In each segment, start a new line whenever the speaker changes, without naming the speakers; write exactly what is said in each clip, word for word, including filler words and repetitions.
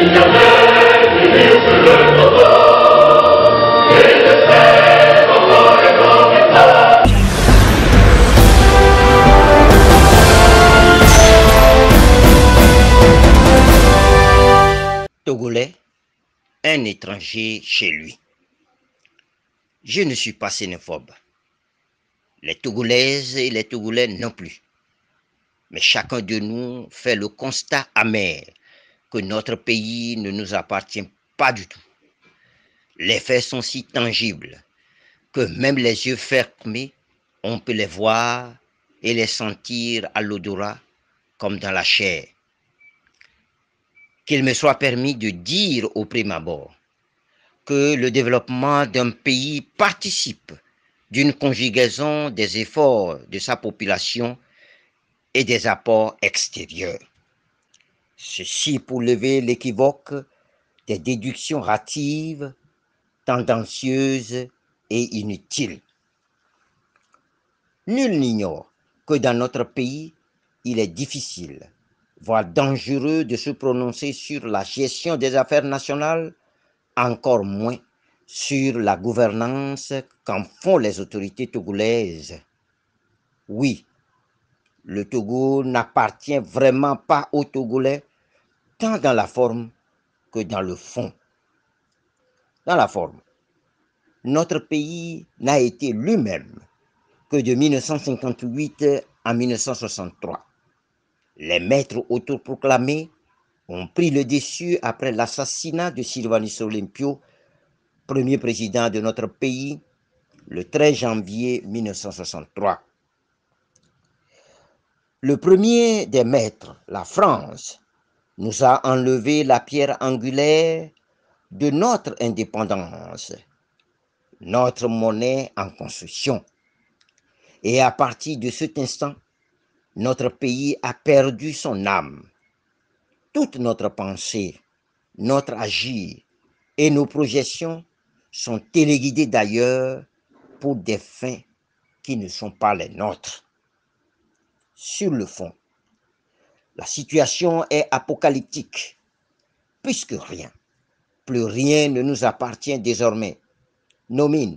Togolais, un étranger chez lui. Je ne suis pas xénophobe. Les Togolaises et les Togolais non plus. Mais chacun de nous fait le constat amer que notre pays ne nous appartient pas du tout. Les faits sont si tangibles que même les yeux fermés, on peut les voir et les sentir à l'odorat comme dans la chair. Qu'il me soit permis de dire au prime abord que le développement d'un pays participe d'une conjugaison des efforts de sa population et des apports extérieurs. Ceci pour lever l'équivoque des déductions hâtives, tendancieuses et inutiles. Nul n'ignore que dans notre pays, il est difficile, voire dangereux de se prononcer sur la gestion des affaires nationales, encore moins sur la gouvernance qu'en font les autorités togolaises. Oui, le Togo n'appartient vraiment pas aux Togolais, tant dans la forme que dans le fond. Dans la forme, notre pays n'a été lui-même que de mille neuf cent cinquante-huit à mille neuf cent soixante-trois. Les maîtres autoproclamés ont pris le dessus après l'assassinat de Sylvanus Olympio, premier président de notre pays, le treize janvier mille neuf cent soixante-trois. Le premier des maîtres, la France, nous a enlevé la pierre angulaire de notre indépendance, notre monnaie en construction. Et à partir de cet instant, notre pays a perdu son âme. Toute notre pensée, notre agir et nos projections sont téléguidées d'ailleurs pour des fins qui ne sont pas les nôtres. Sur le fond, la situation est apocalyptique, puisque rien, plus rien ne nous appartient désormais. Nos mines,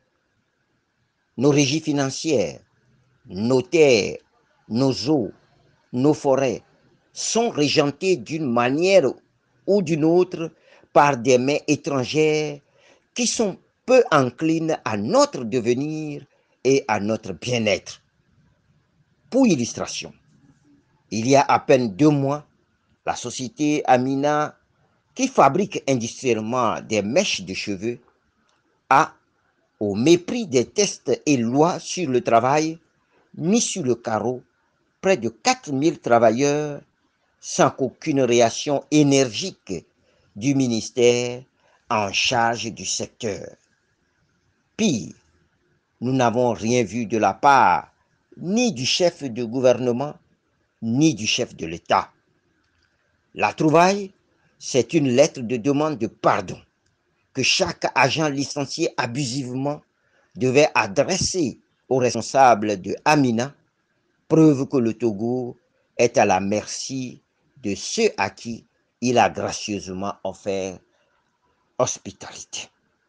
nos régies financières, nos terres, nos eaux, nos forêts sont régentées d'une manière ou d'une autre par des mains étrangères qui sont peu enclines à notre devenir et à notre bien-être. Pour illustration, il y a à peine deux mois, la société Amina, qui fabrique industriellement des mèches de cheveux, a, au mépris des tests et lois sur le travail, mis sur le carreau près de quatre mille travailleurs sans qu'aucune réaction énergique du ministère en charge du secteur. Pire, nous n'avons rien vu de la part ni du chef de gouvernement, ni du chef de l'État. La trouvaille, c'est une lettre de demande de pardon que chaque agent licencié abusivement devait adresser aux responsables de Amina, preuve que le Togo est à la merci de ceux à qui il a gracieusement offert hospitalité.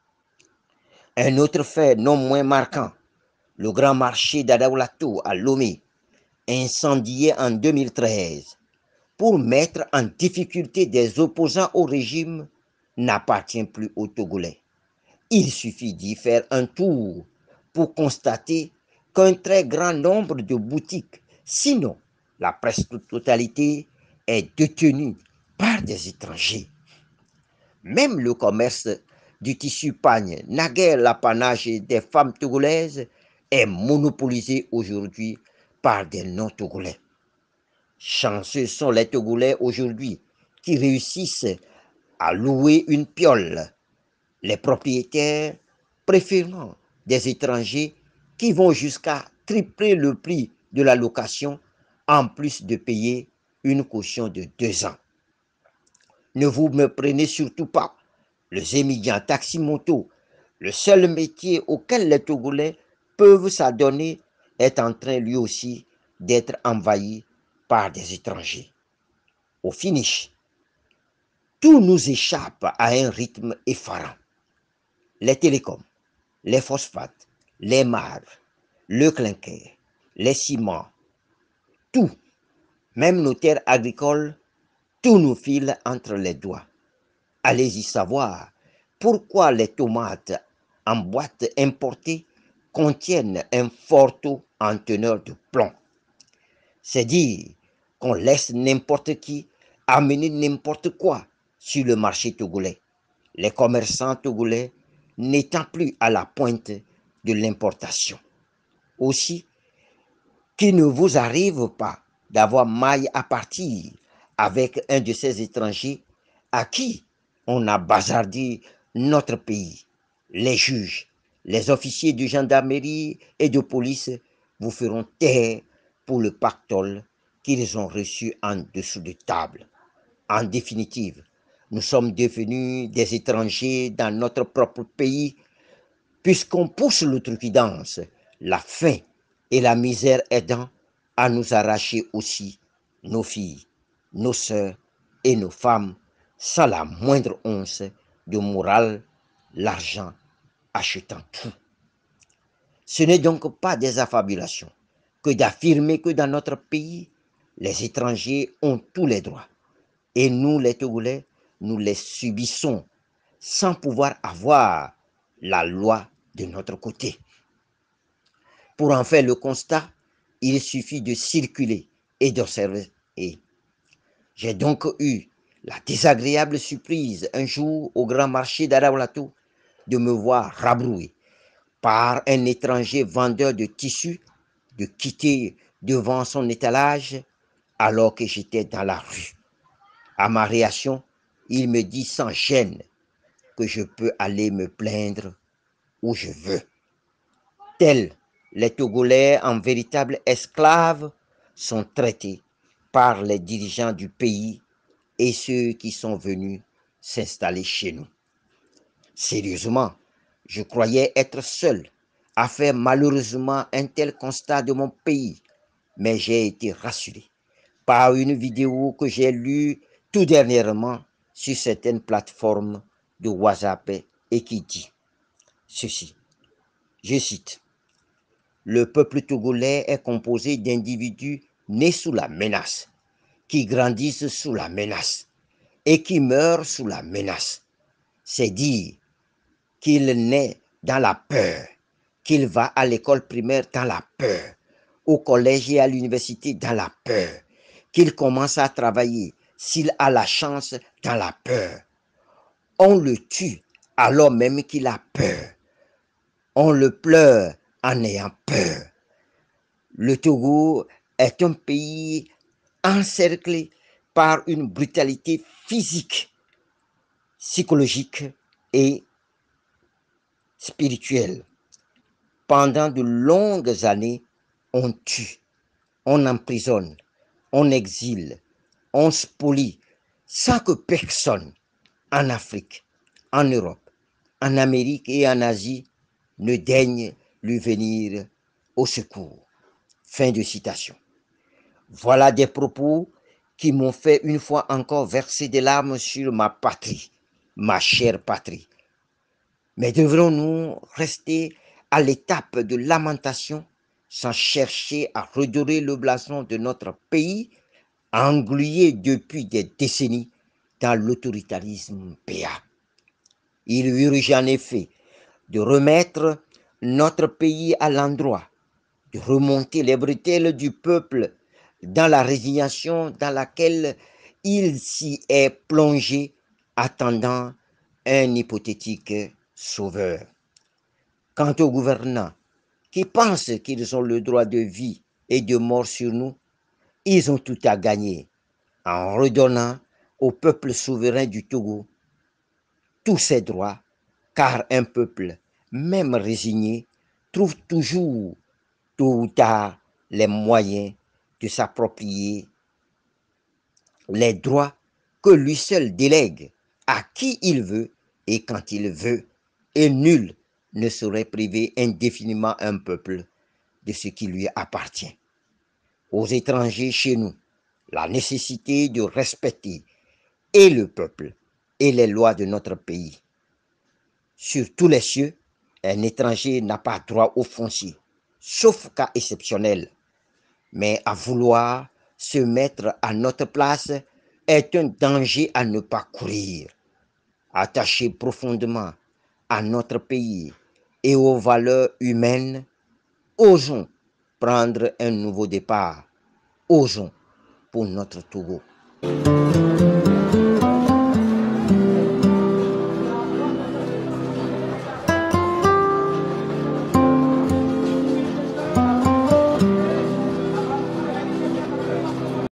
Un autre fait non moins marquant, le grand marché d'Adaoulatou à Lomé, incendié en deux mille treize, pour mettre en difficulté des opposants au régime, n'appartient plus aux Togolais. Il suffit d'y faire un tour pour constater qu'un très grand nombre de boutiques, sinon la presque totalité, est détenue par des étrangers. Même le commerce du tissu pagne, naguère l'apanage des femmes togolaises, est monopolisé aujourd'hui par des non-togolais. Chanceux sont les Togolais aujourd'hui qui réussissent à louer une piole, les propriétaires préférant des étrangers qui vont jusqu'à tripler le prix de la location en plus de payer une caution de deux ans. Ne vous me prenez surtout pas, les émigrants taxi-moto, le seul métier auquel les Togolais peuvent s'adonner est en train lui aussi d'être envahi par des étrangers. Au finish, Tout nous échappe à un rythme effarant. Les télécoms, les phosphates, les marbres, le clinker, les ciments, tout, même nos terres agricoles, tout nous file entre les doigts. Allez-y savoir pourquoi les tomates en boîte importées contiennent un fort taux en teneur de plomb. C'est dire qu'on laisse n'importe qui amener n'importe quoi sur le marché togolais, les commerçants togolais n'étant plus à la pointe de l'importation. Aussi, qu'il ne vous arrive pas d'avoir maille à partir avec un de ces étrangers à qui on a bazardé notre pays. Les juges, les officiers de gendarmerie et de police vous feront taire pour le pactole qu'ils ont reçu en dessous de table. En définitive, nous sommes devenus des étrangers dans notre propre pays puisqu'on pousse l'outrecuidance, la faim et la misère aidant à nous arracher aussi nos filles, nos sœurs et nos femmes sans la moindre once de morale, l'argent achetant tout. Ce n'est donc pas des affabulations que d'affirmer que dans notre pays, les étrangers ont tous les droits et nous, les Togolais, nous les subissons sans pouvoir avoir la loi de notre côté. Pour en faire le constat, il suffit de circuler et d'observer. J'ai donc eu la désagréable surprise un jour au grand marché d'Adaolato de me voir rabroué par un étranger vendeur de tissus, de quitter devant son étalage alors que j'étais dans la rue. À ma réaction, il me dit sans gêne que je peux aller me plaindre où je veux. Tels les Togolais en véritables esclaves sont traités par les dirigeants du pays et ceux qui sont venus s'installer chez nous. Sérieusement, je croyais être seul à faire malheureusement un tel constat de mon pays, mais j'ai été rassuré par une vidéo que j'ai lue tout dernièrement sur certaines plateformes de WhatsApp et qui dit ceci, je cite, « Le peuple togolais est composé d'individus nés sous la menace, qui grandissent sous la menace et qui meurent sous la menace. C'est dire qu'il naît dans la peur, qu'il va à l'école primaire dans la peur, au collège et à l'université dans la peur, qu'il commence à travailler, s'il a la chance, dans la peur. On le tue alors même qu'il a peur. On le pleure en ayant peur. Le Togo est un pays encerclé par une brutalité physique, psychologique et spirituelle. Pendant de longues années, on tue, on emprisonne, on exile, on spolie, sans que personne en Afrique, en Europe, en Amérique et en Asie ne daigne lui venir au secours. » Fin de citation. Voilà des propos qui m'ont fait une fois encore verser des larmes sur ma patrie, ma chère patrie. Mais devrons-nous rester à l'étape de lamentation sans chercher à redorer le blason de notre pays, englué depuis des décennies dans l'autoritarisme béat? Il urge en effet de remettre notre pays à l'endroit, de remonter les bretelles du peuple dans la résignation dans laquelle il s'y est plongé, attendant un hypothétique sauveur. Quant aux gouvernants qui pensent qu'ils ont le droit de vie et de mort sur nous, ils ont tout à gagner en redonnant au peuple souverain du Togo tous ses droits, car un peuple, même résigné, trouve toujours, tôt ou tard, les moyens de s'approprier les droits que lui seul délègue à qui il veut et quand il veut, et nul ne saurait priver indéfiniment un peuple de ce qui lui appartient. Aux étrangers chez nous, la nécessité de respecter et le peuple et les lois de notre pays. Sur tous les cieux, un étranger n'a pas droit au foncier, sauf cas exceptionnel. Mais à vouloir se mettre à notre place est un danger à ne pas courir. Attaché profondément à notre pays et aux valeurs humaines, osons prendre un nouveau départ. Osons pour notre Togo.